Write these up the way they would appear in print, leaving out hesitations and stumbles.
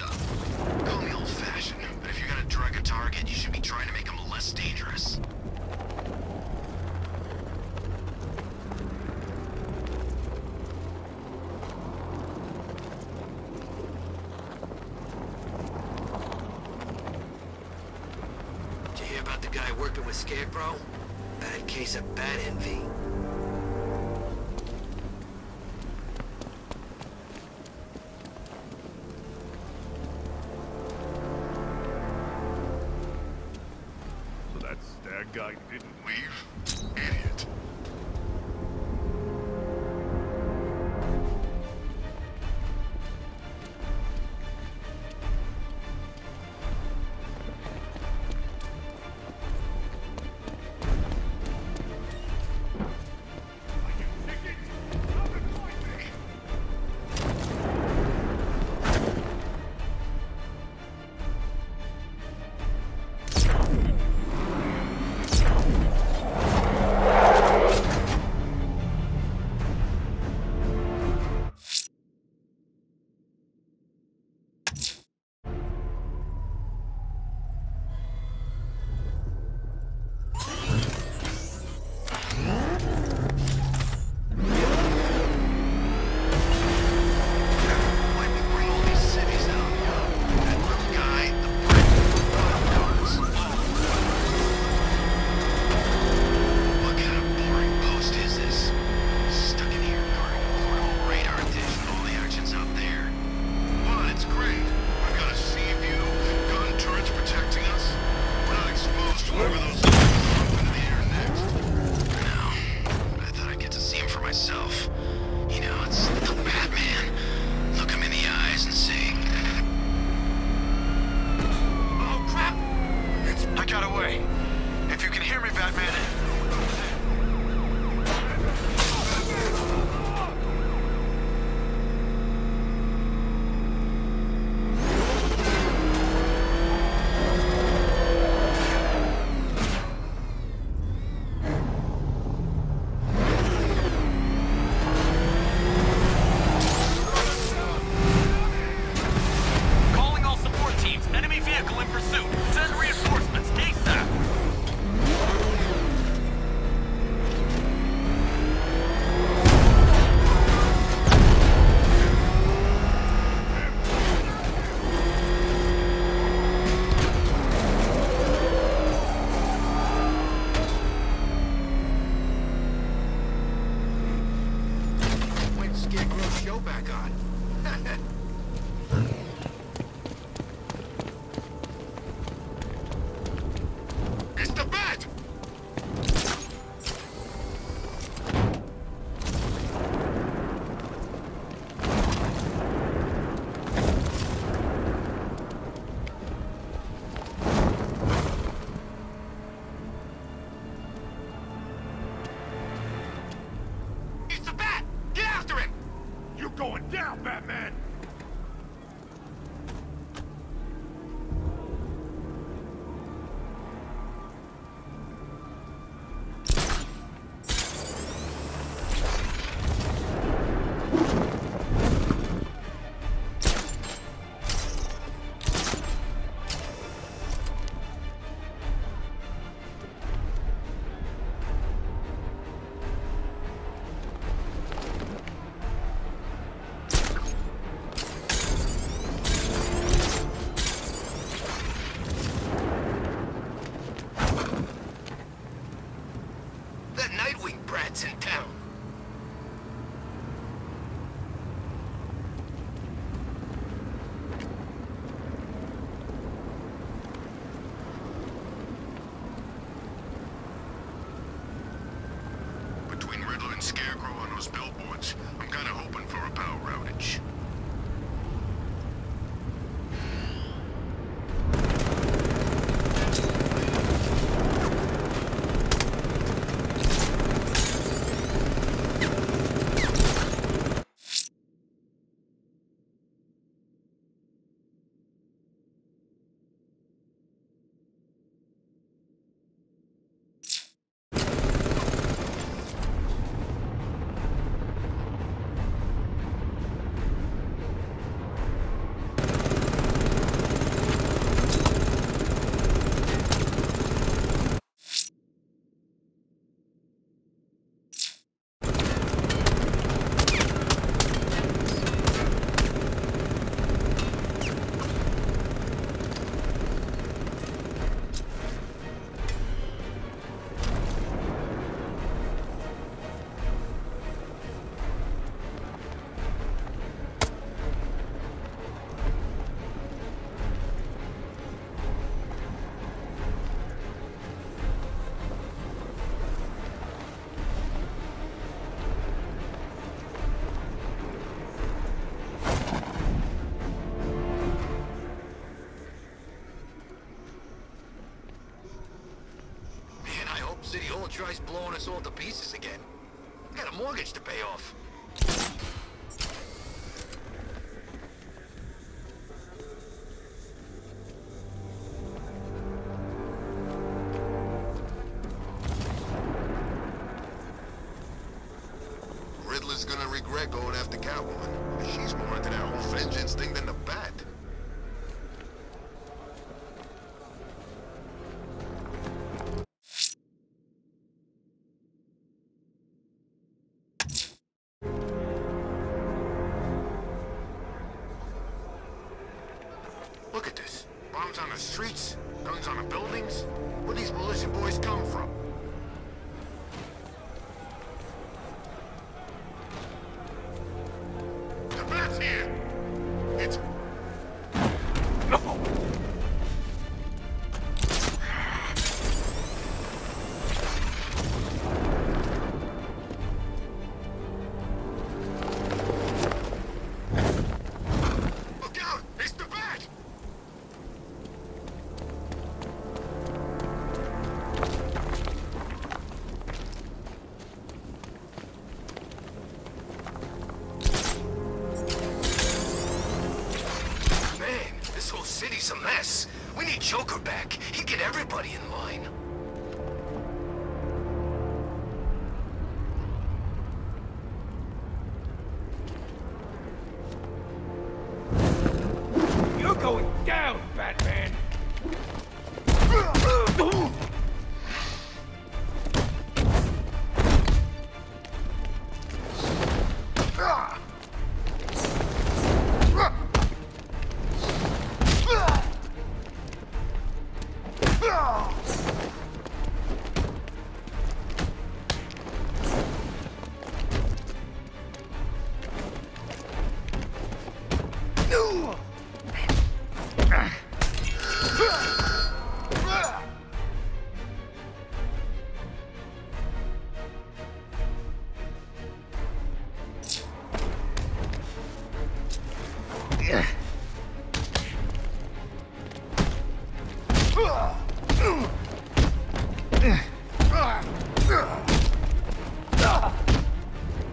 stuff. Call me old-fashioned, but if you're gonna drug a target, you should be trying to make them less dangerous. Did you hear about the guy working with Scarecrow? Bad case of bat envy. That guy didn't leave? Idiot. Going down, Batman! In town. Between Riddler and Scarecrow on those billboards, I'm kinda hoping for a power outage. City Hall tries blowing us all to pieces again. I got a mortgage to pay off. Riddler's gonna regret going after Catwoman. She's more into that whole vengeance thing than the Bat. Look at this. Bombs on the streets, guns on the buildings. Where these militia boys come from? The Bat's here! It's... Look out! It's the Bat! Man, this whole city's a mess. We need Joker back. He'd get everybody in line. You're going down, Batman!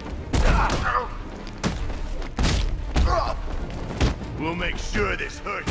We'll make sure this hurts.